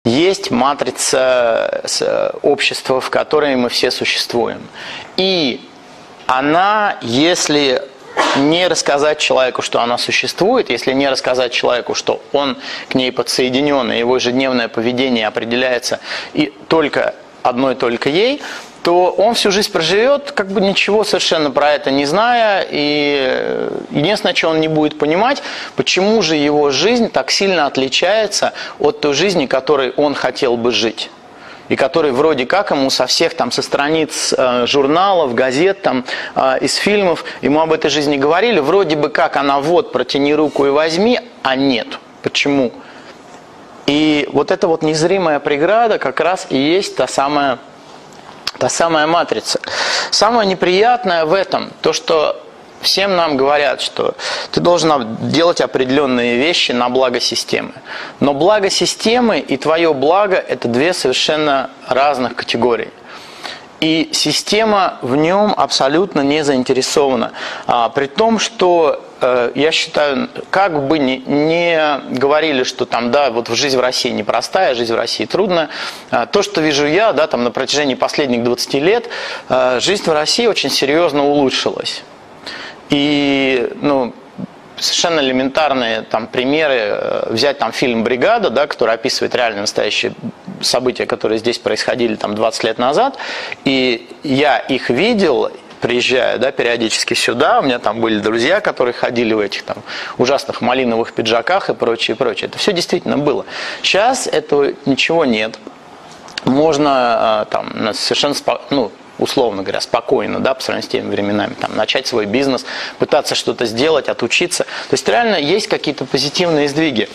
есть матрица общества, в которой мы все существуем. И она, если не рассказать человеку, что она существует, если не рассказать человеку, что он к ней подсоединен, и его ежедневное поведение определяется и только одной только ей, то он всю жизнь проживет, как бы ничего совершенно про это не зная, и единственное, что он не будет понимать, почему же его жизнь так сильно отличается от той жизни, которой он хотел бы жить. И который вроде как ему со всех там, со страниц журналов, газет, там, из фильмов, ему об этой жизни говорили, вроде бы как она вот, протяни руку и возьми, а нет. Почему? И вот эта вот незримая преграда как раз и есть та самая матрица. Самое неприятное в этом, то что всем нам говорят, что ты должен делать определенные вещи на благо системы. Но благо системы и твое благо – это две совершенно разных категории. И система в нем абсолютно не заинтересована. При том, что, я считаю, как бы не говорили, что там, да, вот жизнь в России непростая, жизнь в России трудная, то, что вижу я, да, там, на протяжении последних 20 лет, жизнь в России очень серьезно улучшилась. И, совершенно элементарные там примеры, взять там фильм «Бригада», да, который описывает реально настоящие события, которые здесь происходили там 20 лет назад, и я их видел, приезжая, да, периодически сюда, у меня там были друзья, которые ходили в этих там ужасных малиновых пиджаках и прочее, прочее. Это все действительно было. Сейчас этого ничего нет. Можно там совершенно условно говоря, спокойно, да, по сравнению с теми временами, там, начать свой бизнес, пытаться что-то сделать, отучиться. То есть реально есть какие-то позитивные сдвиги.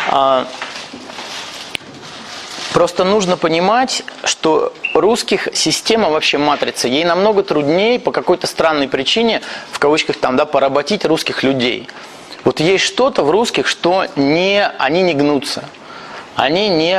Просто нужно понимать, что русских система вообще матрица, ей намного труднее по какой-то странной причине, в кавычках там, да, поработить русских людей. Вот есть что-то в русских, что они не гнутся. Они не...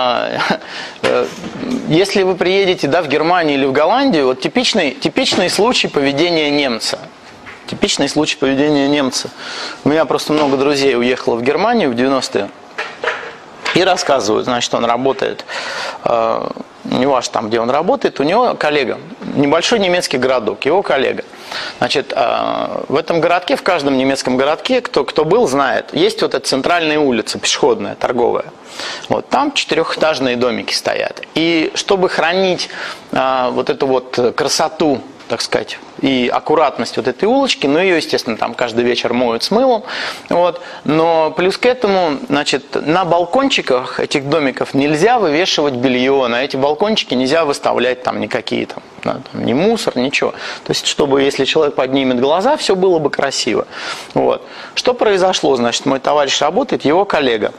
Если вы приедете, да, в Германию или в Голландию, вот типичный случай поведения немца. Типичный случай поведения немца. У меня просто много друзей уехало в Германию в 90-е. И рассказывают, значит, он работает, не важно там, где он работает, у него коллега, небольшой немецкий городок, его коллега. Значит, в этом городке, в каждом немецком городке, кто был, знает, есть вот эта центральная улица, пешеходная, торговая. Вот, там 4-этажные домики стоят. И чтобы хранить вот эту вот красоту, так сказать, и аккуратность вот этой улочки, ее, естественно, там каждый вечер моют с мылом, вот, но плюс к этому, значит, на балкончиках этих домиков нельзя вывешивать белье, на эти балкончики нельзя выставлять там никакие там, ни мусор, ничего. То есть, чтобы, если человек поднимет глаза, все было бы красиво. Вот. Что произошло? Значит, мой товарищ работает, его коллега.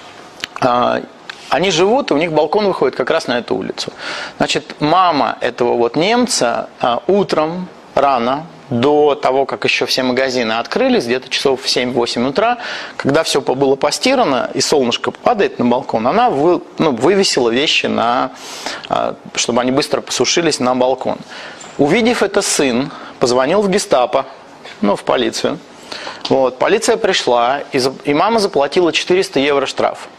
Они живут, и у них балкон выходит как раз на эту улицу. Значит, мама этого вот немца утром, рано, до того, как еще все магазины открылись, где-то часов в 7-8 утра, когда все было постирано и солнышко падает на балкон, она вывесила вещи, чтобы они быстро посушились, на балкон. Увидев это, сын позвонил в гестапо, в полицию. Вот, полиция пришла, и мама заплатила 400 евро штраф.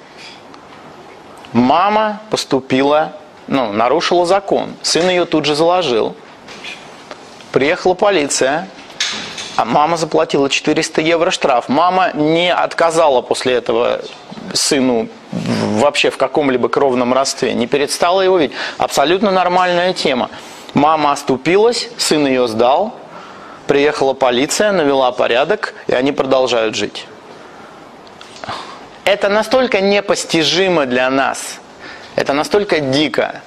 Мама поступила, нарушила закон. Сын ее тут же заложил. Приехала полиция, а мама заплатила 400 евро штраф. Мама не отказала после этого сыну вообще в каком-либо кровном родстве, не перестала его видеть. Абсолютно нормальная тема. Мама оступилась, сын ее сдал, приехала полиция, навела порядок, и они продолжают жить. Это настолько непостижимо для нас, это настолько дико,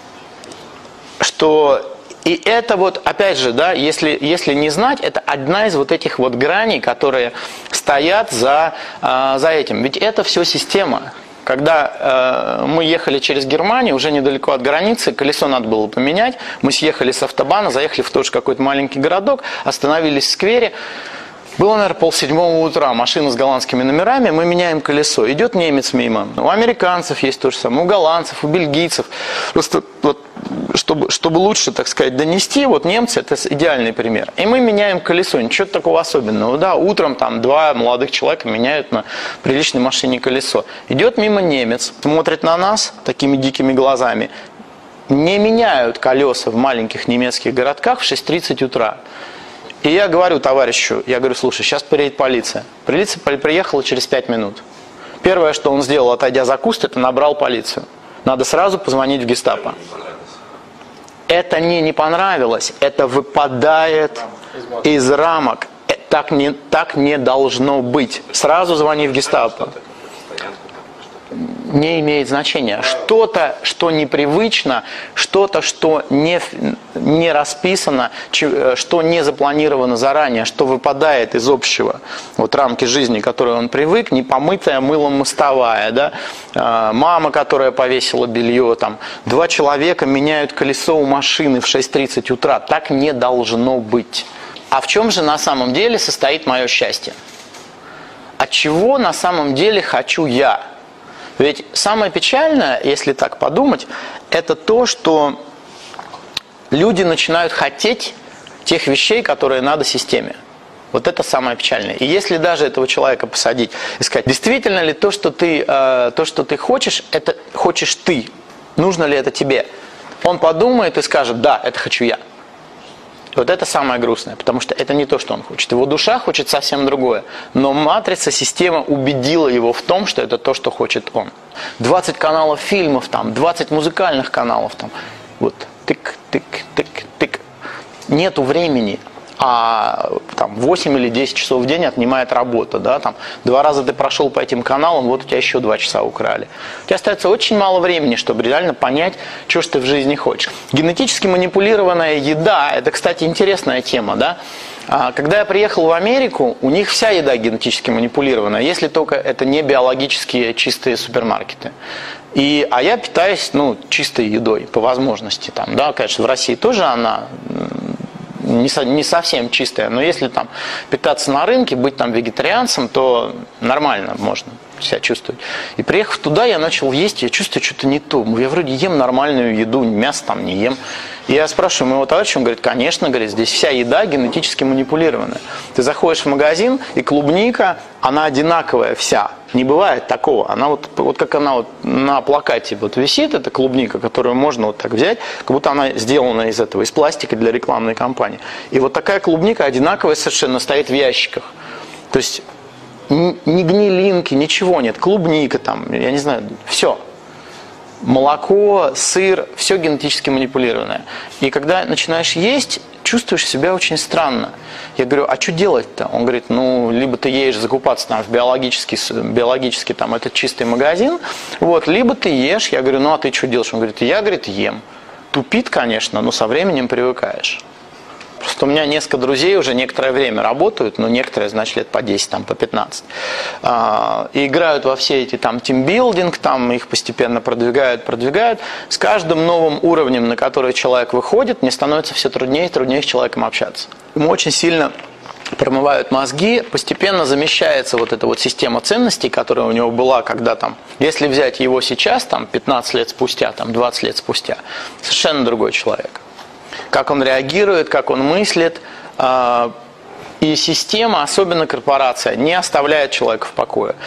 что... И это вот, опять же, да, если не знать, это одна из вот этих вот граней, которые стоят за этим. Ведь это все система. Когда мы ехали через Германию, уже недалеко от границы, колесо надо было поменять, мы съехали с автобана, заехали в тот же какой-то маленький городок, остановились в сквере. Было, наверное, 6:30 утра, машина с голландскими номерами, мы меняем колесо. Идет немец мимо. У американцев есть то же самое, у голландцев, у бельгийцев. Просто вот, чтобы лучше, так сказать, донести, вот немцы – это идеальный пример. И мы меняем колесо, ничего такого особенного. Да? Утром там 2 молодых человека меняют на приличной машине колесо. Идет мимо немец, смотрит на нас такими дикими глазами. Не меняют колеса в маленьких немецких городках в 6:30 утра. И я говорю товарищу, слушай, сейчас приедет полиция. Полиция приехала через 5 минут. Первое, что он сделал, отойдя за куст, это набрал полицию. Надо сразу позвонить в гестапо. Это мне не понравилось, это выпадает из рамок. Так не должно быть. Сразу звони в гестапо. Не имеет значения. Что-то, что непривычно, что-то, что не расписано, что не запланировано заранее, что выпадает из общего рамки жизни, к которой он привык, непомытая мылом мостовая, да? Мама, которая повесила белье, 2 человека меняют колесо у машины в 6:30 утра. Так не должно быть. А в чем же на самом деле состоит мое счастье? От чего на самом деле хочу я? Ведь самое печальное, если так подумать, это то, что люди начинают хотеть тех вещей, которые надо системе. Вот это самое печальное. И если даже этого человека посадить и сказать, действительно ли то, что ты хочешь, это хочешь ты, нужно ли это тебе? Он подумает и скажет, да, это хочу я. Вот это самое грустное, потому что это не то, что он хочет. Его душа хочет совсем другое. Но матрица, система убедила его в том, что это то, что хочет он. 20 каналов фильмов, 20 музыкальных каналов. Вот, тык-тык-тык-тык. Нету времени. А 8 или 10 часов в день отнимает работа. Да? 2 раза ты прошел по этим каналам, вот у тебя еще 2 часа украли. У тебя остается очень мало времени, чтобы реально понять, что ж ты в жизни хочешь. Генетически манипулированная еда, это, кстати, интересная тема. Да? Когда я приехал в Америку, у них вся еда генетически манипулированная, если только это не биологические чистые супермаркеты. А я питаюсь чистой едой, по возможности. Да? Конечно, в России тоже она не совсем чистая, но если питаться на рынке, быть вегетарианцем, то нормально можно себя чувствовать. И приехав туда, я начал есть, я чувствую что-то не то. Я вроде ем нормальную еду, мясо не ем. И я спрашиваю моего товарища, он говорит, конечно, здесь вся еда генетически манипулированная. Ты заходишь в магазин, и клубника, она одинаковая вся. Не бывает такого. Она вот как она на плакате висит, эта клубника, которую можно так взять, как будто она сделана из пластика для рекламной кампании. И вот такая клубника одинаковая совершенно стоит в ящиках. То есть ни гнилинки, ничего нет. Клубника я не знаю, все. Молоко, сыр, все генетически манипулированное. И когда начинаешь есть, чувствуешь себя очень странно. Я говорю, а что делать-то? Он говорит, либо ты едешь закупаться в биологически это чистый магазин, либо ты ешь. Я говорю, а ты что делаешь? Он говорит, я ем. Тупит, конечно, но со временем привыкаешь. Просто у меня несколько друзей уже некоторое время работают, некоторые, значит, лет по 10, по 15. И играют во все эти тимбилдинг, их постепенно продвигают. С каждым новым уровнем, на который человек выходит, мне становится все труднее и труднее с человеком общаться. Ему очень сильно промывают мозги, постепенно замещается эта система ценностей, которая у него была, когда если взять его сейчас, 15 лет спустя, 20 лет спустя, совершенно другой человек. Как он реагирует, как он мыслит. И система, особенно корпорация, не оставляет человека в покое.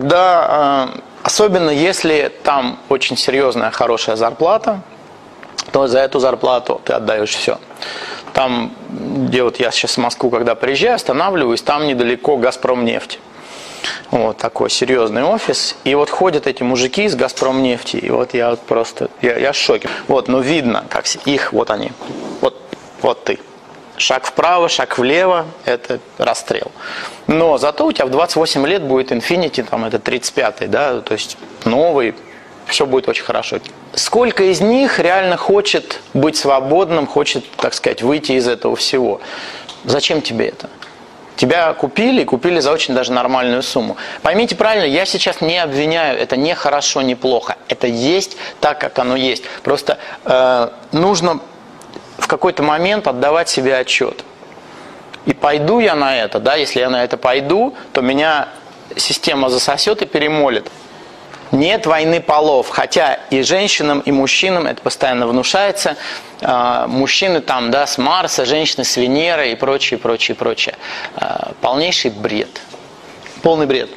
Особенно если там очень серьезная, хорошая зарплата, то за эту зарплату ты отдаешь все. Там, где я сейчас в Москву, когда приезжаю, останавливаюсь, там недалеко «Газпромнефть». Такой серьезный офис. И ходят эти мужики из «Газпромнефти». И я просто, я в шоке. Но видно, как их, они. Вот ты. Шаг вправо, шаг влево – это расстрел. Но зато у тебя в 28 лет будет Infiniti, это 35-й, да, то есть новый, все будет очень хорошо. Сколько из них реально хочет быть свободным, хочет, так сказать, выйти из этого всего? Зачем тебе это? Тебя купили за очень даже нормальную сумму. Поймите правильно, я сейчас не обвиняю, это не хорошо, не плохо. Это есть так, как оно есть. Просто нужно в какой-то момент отдавать себе отчет. и пойду я на это, да, если я на это пойду, то меня система засосет и перемолит. Нет войны полов, хотя и женщинам, и мужчинам это постоянно внушается. Мужчины там, да, с Марса, женщины с Венеры и прочее, прочее, прочее. Полнейший бред. Полный бред.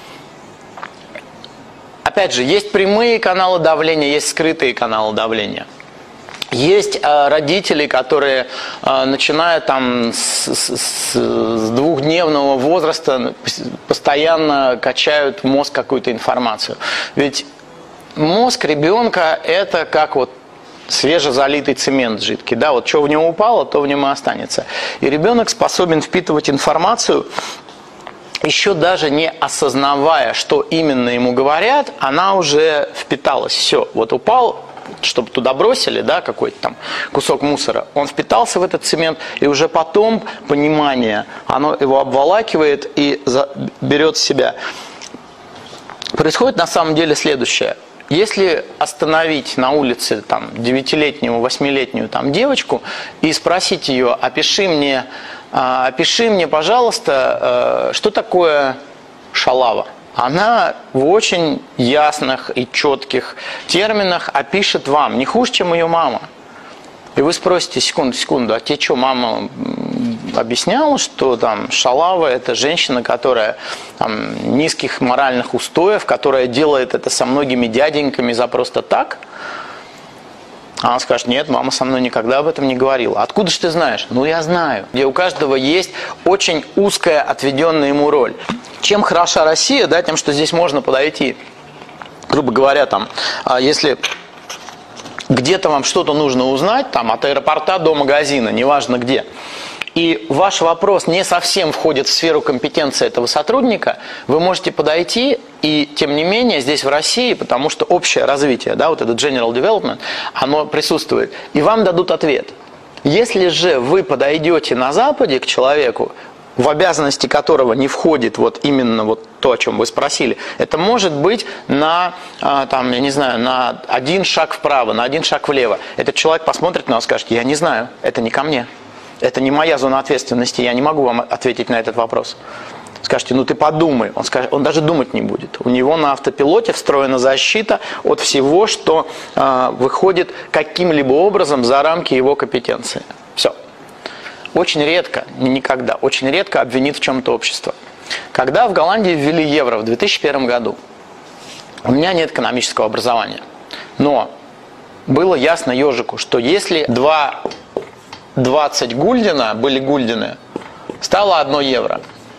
Опять же, есть прямые каналы давления, есть скрытые каналы давления. Есть родители, которые, начиная там с двухдневного возраста, постоянно качают в мозг какую-то информацию. Ведь мозг ребенка – это как вот свежезалитый цемент жидкий. Да? Вот что в него упало, то в нем и останется. И ребенок способен впитывать информацию, еще даже не осознавая, что именно ему говорят, она уже впиталась. Все, вот упал, чтобы туда бросили, да, какой-то там кусок мусора, он впитался в этот цемент, и уже потом понимание, оно его обволакивает и берет в себя. Происходит на самом деле следующее. Если остановить на улице там 9-летнюю, 8-летнюю там девочку и спросить ее, опиши мне, пожалуйста, что такое шалава, она в очень ясных и четких терминах опишет вам, не хуже, чем ее мама. И вы спросите, секунду, а тебе что, мама объясняла, что там шалава – это женщина, которая там, низких моральных устоев, которая делает это со многими дяденьками за просто так? А она скажет, нет, мама со мной никогда об этом не говорила. Откуда же ты знаешь? Ну, я знаю. Где у каждого есть очень узкая отведенная ему роль. Чем хороша Россия? Да, тем, что здесь можно подойти, грубо говоря, там, если где-то вам что-то нужно узнать, там, от аэропорта до магазина, неважно где, и ваш вопрос не совсем входит в сферу компетенции этого сотрудника, вы можете подойти, и тем не менее здесь в России, потому что общее развитие, да, вот этот general development, оно присутствует, и вам дадут ответ. Если же вы подойдете на Западе к человеку, в обязанности которого не входит вот именно вот то, о чем вы спросили, это может быть на, там, я не знаю, на один шаг вправо, на один шаг влево. Этот человек посмотрит на вас и скажет, я не знаю, это не ко мне, это не моя зона ответственности, я не могу вам ответить на этот вопрос. Скажете, ну ты подумай, он даже думать не будет. У него на автопилоте встроена защита от всего, что выходит каким-либо образом за рамки его компетенции. Все. Очень редко, никогда, очень редко обвинит в чем-то общество. Когда в Голландии ввели евро в 2001 году, у меня нет экономического образования, но было ясно ежику, что если 2,20 гульдена были гульдены, стало 1 евро.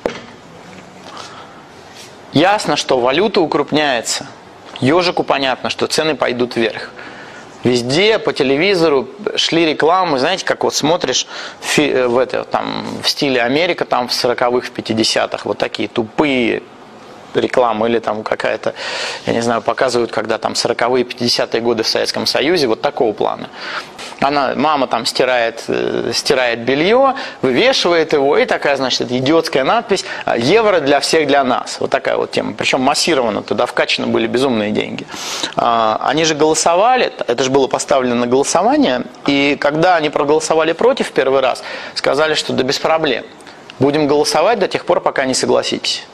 Ясно, что валюта укрупняется. Ежику понятно, что цены пойдут вверх. Везде по телевизору шли рекламы, знаете, как вот смотришь в стиле Америка, там в 40-х, в 50-х, вот такие тупые рекламы, или там какая-то, я не знаю, показывают, когда там 40-е, 50-е годы в Советском Союзе, вот такого плана. Мама там стирает белье, вывешивает его, и такая, значит, идиотская надпись «Евро для всех, для нас». Вот такая вот тема. Причем массированно туда вкачаны были безумные деньги. Они же голосовали, это же было поставлено на голосование, и когда они проголосовали против первый раз, сказали, что да без проблем. Будем голосовать до тех пор, пока не согласитесь.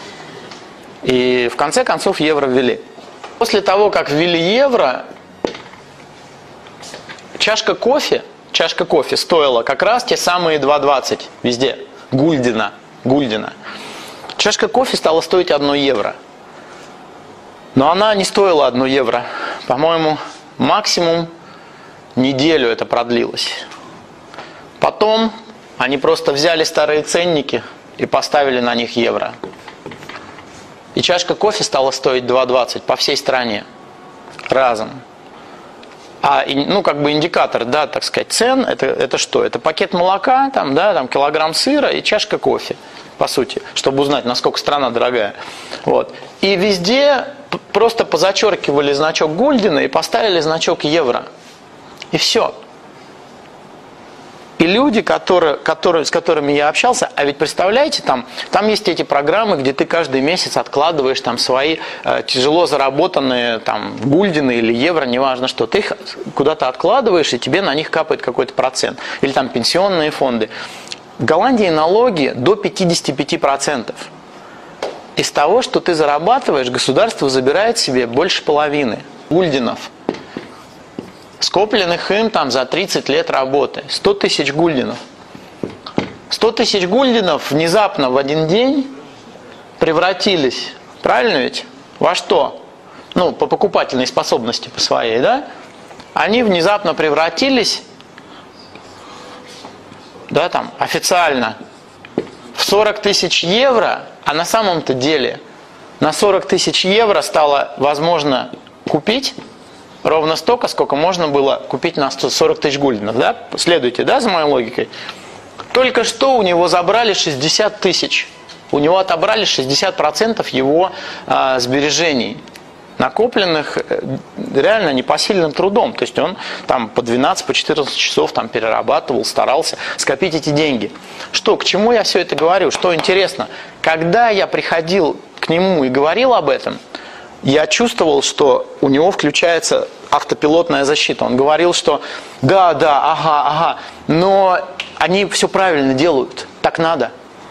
И в конце концов евро ввели. После того, как ввели евро, чашка кофе стоила как раз те самые 2,20 везде, гульдена. Чашка кофе стала стоить 1 евро. Но она не стоила 1 евро. По-моему, максимум неделю это продлилось. Потом они просто взяли старые ценники и поставили на них евро. И чашка кофе стала стоить 2,20 по всей стране. Разом. Как бы индикатор, да, так сказать, цен, это что? Это пакет молока, там, да, там, килограмм сыра и чашка кофе, по сути, чтобы узнать, насколько страна дорогая. Вот. И везде просто позачеркивали значок гульдена и поставили значок евро. И все. И люди, с которыми я общался, а ведь представляете, там есть эти программы, где ты каждый месяц откладываешь там свои тяжело заработанные там гульдены или евро, неважно что, ты их куда-то откладываешь, и тебе на них капает какой-то процент. Или там пенсионные фонды. В Голландии налоги до 55%. Из того, что ты зарабатываешь, государство забирает себе больше половины гульденов, скопленных им там за 30 лет работы. 100 тысяч гульденов. 100 тысяч гульденов внезапно в один день превратились, правильно ведь, во что? Ну, по покупательной способности по своей, да? Они внезапно превратились, да, там, официально в 40 тысяч евро, а на самом-то деле на 40 тысяч евро стало возможно купить ровно столько, сколько можно было купить на 140 тысяч гульденов, да? Следуйте, да, за моей логикой? Только что у него забрали 60 тысяч. У него отобрали 60% его сбережений, накопленных реально непосильным трудом. То есть он там по 12, по 14 часов там перерабатывал, старался скопить эти деньги. Что, к чему я все это говорю? Что интересно, когда я приходил к нему и говорил об этом, я чувствовал, что у него включается автопилотная защита. Он говорил, что да, ага, но они все правильно делают, так надо.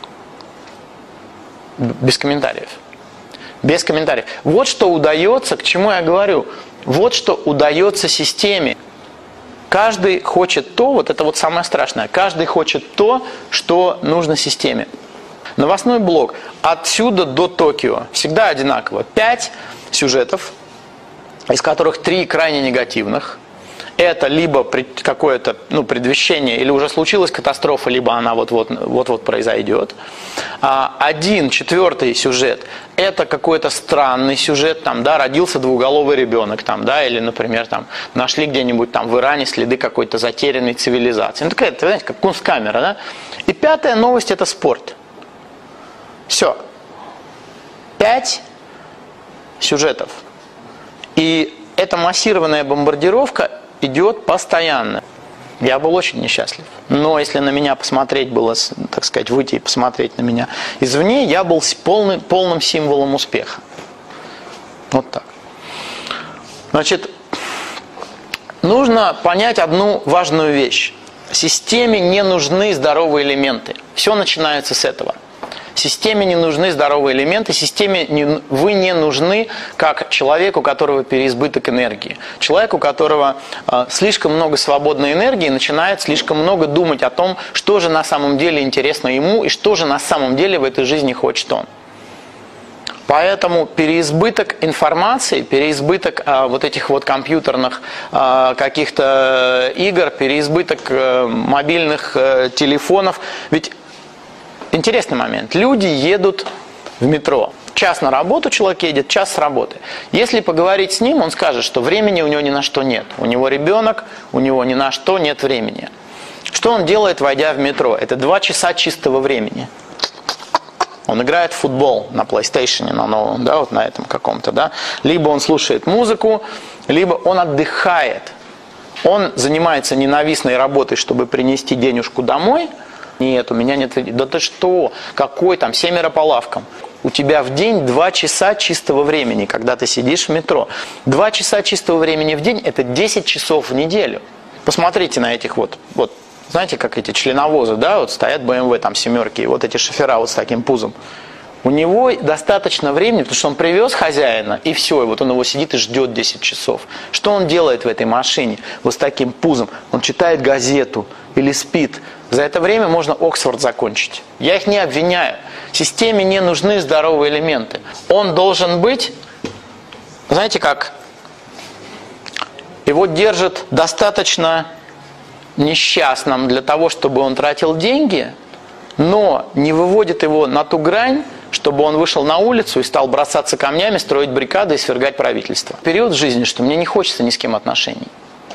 Без комментариев. Без комментариев. Вот что удается, к чему я говорю, вот что удается системе. Каждый хочет то, вот это вот самое страшное, каждый хочет то, что нужно системе. Новостной блок отсюда до Токио всегда одинаково. 5 сюжетов, из которых 3 крайне негативных. Это либо какое-то предвещение, или уже случилась катастрофа, либо она вот-вот произойдет. 1 4-й сюжет – это какой-то странный сюжет, там, да, родился двуголовый ребенок, там, да, или, например, там, нашли где-нибудь там в Иране следы какой-то затерянной цивилизации. Ну, такая, знаете, как кунсткамера, да? И 5-я новость – это спорт. Все. 5 сюжетов. И эта массированная бомбардировка идет постоянно. Я был очень несчастлив. Но если на меня посмотреть было, так сказать, выйти и посмотреть на меня извне, я был полным символом успеха. Вот так. Значит, нужно понять одну важную вещь. Системе не нужны здоровые элементы. Все начинается с этого. Системе не нужны здоровые элементы, системе вы не нужны как человеку, у которого переизбыток энергии. Человек, у которого слишком много свободной энергии, начинает слишком много думать о том, что же на самом деле интересно ему и что же на самом деле в этой жизни хочет он. Поэтому переизбыток информации, переизбыток вот этих вот компьютерных каких-то игр, переизбыток мобильных телефонов, ведь интересный момент. Люди едут в метро. Час на работу человек едет, час с работы. Если поговорить с ним, он скажет, что времени у него ни на что нет. У него ребенок, у него ни на что нет времени. Что он делает, войдя в метро? Это 2 часа чистого времени. Он играет в футбол на PlayStation, на новом, да, вот на этом каком-то, да. Либо он слушает музыку, либо он отдыхает. Он занимается ненавистной работой, чтобы принести денежку домой. Нет, у меня нет. Да ты что? Какой там? 7 по лавкам. У тебя в день 2 часа чистого времени, когда ты сидишь в метро. 2 часа чистого времени в день – это 10 часов в неделю. Посмотрите на этих вот. Знаете, как эти членовозы, да, вот стоят BMW, там, 7-ки, и вот эти шофера вот с таким пузом. У него достаточно времени, потому что он привез хозяина, и все, и вот он его сидит и ждет 10 часов. Что он делает в этой машине, вот с таким пузом? Он читает газету или спит. За это время можно Оксфорд закончить. Я их не обвиняю. Системе не нужны здоровые элементы. Он должен быть, знаете как, его держат достаточно несчастным для того, чтобы он тратил деньги, но не выводит его на ту грань, чтобы он вышел на улицу и стал бросаться камнями, строить баррикады и свергать правительство. Период в жизни, что мне не хочется ни с кем отношений.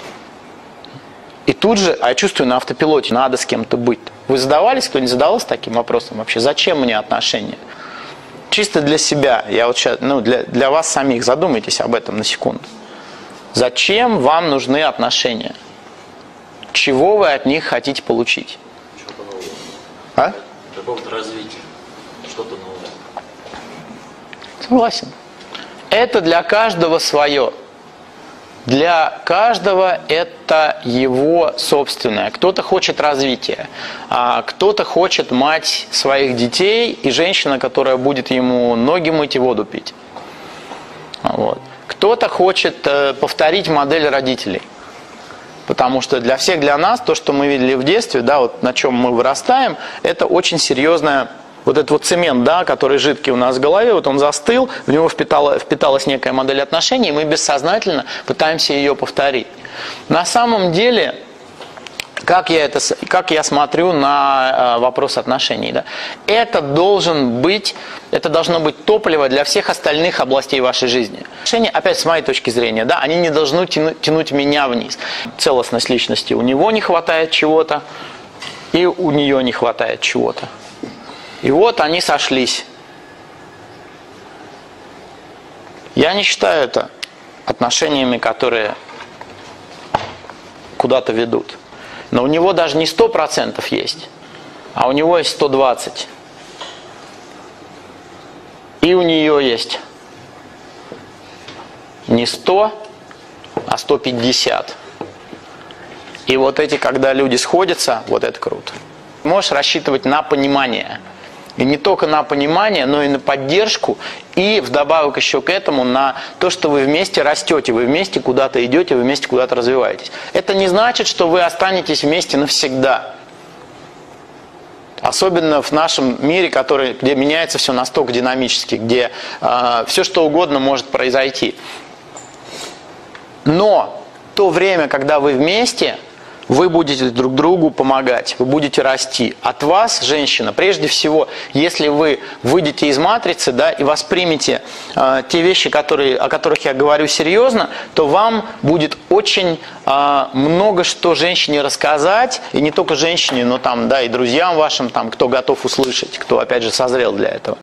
И тут же, я чувствую на автопилоте, надо с кем-то быть. Вы задавались, кто-нибудь задавался таким вопросом вообще? Зачем мне отношения? Чисто для себя, я вот сейчас, для вас самих, задумайтесь об этом на секунду. Зачем вам нужны отношения? Чего вы от них хотите получить? Что-то новое. А? Какого-то развития. Что-то новое. Согласен. Это для каждого свое. Для каждого это его собственное. Кто-то хочет развития, а кто-то хочет мать своих детей и женщина, которая будет ему ноги мыть и воду пить. Вот. Кто-то хочет повторить модель родителей. Потому что для всех, для нас, то, что мы видели в детстве, да, вот на чем мы вырастаем, это очень серьезная, вот этот вот цемент, да, который жидкий у нас в голове, вот он застыл, в него впиталась некая модель отношений, и мы бессознательно пытаемся ее повторить. На самом деле, как я смотрю на вопрос отношений, да, это должно быть топливо для всех остальных областей вашей жизни. Отношения, опять с моей точки зрения, да, они не должны тянуть меня вниз. Целостность личности, у него не хватает чего-то, и у нее не хватает чего-то. И вот они сошлись. Я не считаю это отношениями, которые куда-то ведут. Но у него даже не 100% есть, а у него есть 120. И у нее есть не 100, а 150. И вот эти, когда люди сходятся, вот это круто. Можешь рассчитывать на понимание. И не только на понимание, но и на поддержку. И вдобавок еще к этому на то, что вы вместе растете, вы вместе куда-то идете, вы вместе куда-то развиваетесь. Это не значит, что вы останетесь вместе навсегда. Особенно в нашем мире, где меняется все настолько динамически, где все что угодно может произойти. Но то время, когда вы вместе, вы будете друг другу помогать, вы будете расти. От вас, женщина, прежде всего, если вы выйдете из матрицы, да, и воспримете те вещи, о которых я говорю серьезно, то вам будет очень много что женщине рассказать, и не только женщине, но там, да, и друзьям вашим, там, кто готов услышать, кто, опять же, созрел для этого.